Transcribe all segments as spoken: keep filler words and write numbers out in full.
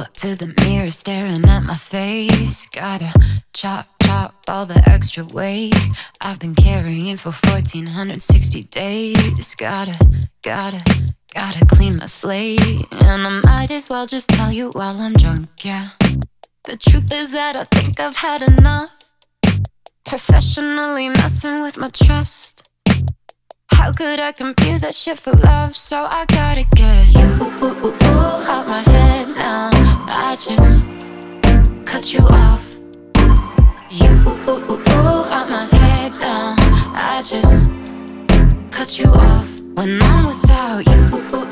up to the mirror staring at my face. Gotta chop, chop all the extra weight I've been carrying for fourteen sixty days. Gotta, gotta, gotta clean my slate. And I might as well just tell you while I'm drunk, yeah. The truth is that I think I've had enough. Professionally messing with my trust. How could I confuse that shit for love? So I gotta get you out my head now. I just cut you off. You out my head now. I just cut you off. When I'm without you,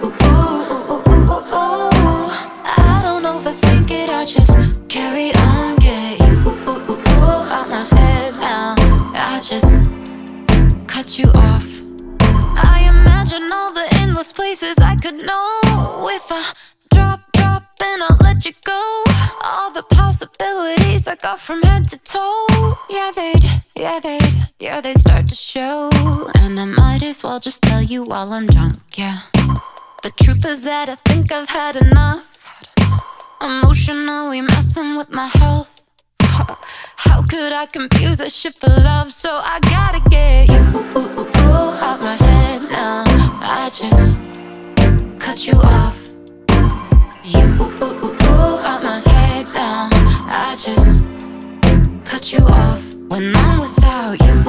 I don't overthink it, I just carry on. Get you out my head now. I just cut you off. I imagine all the endless places I could know. If I drop, drop and I'll let you go. All the possibilities I got from head to toe. Yeah, they'd, yeah, they'd, yeah, they'd start to show. And I might as well just tell you while I'm drunk, yeah. The truth is that I think I've had enough. Emotionally messing with my health. How could I confuse that shit for love? So I gotta get you out my head now. I just cut you off. You out my head now. I just cut you off. When I'm without you,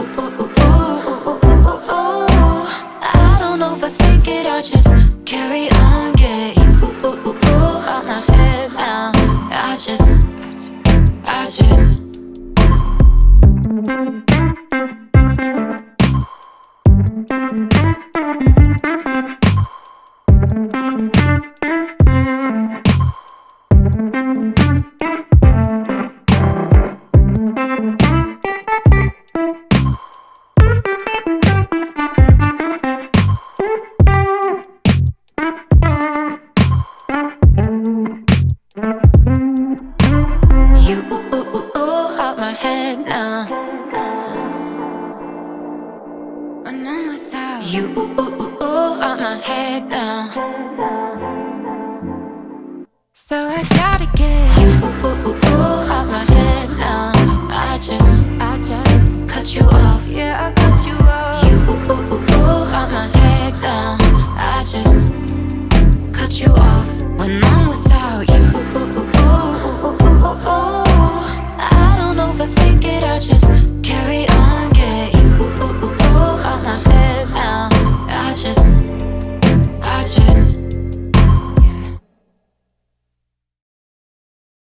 I don't overthink it, I just carry on. Get you out my head now. I just, I just head now. When I'm without you, out my head now. So I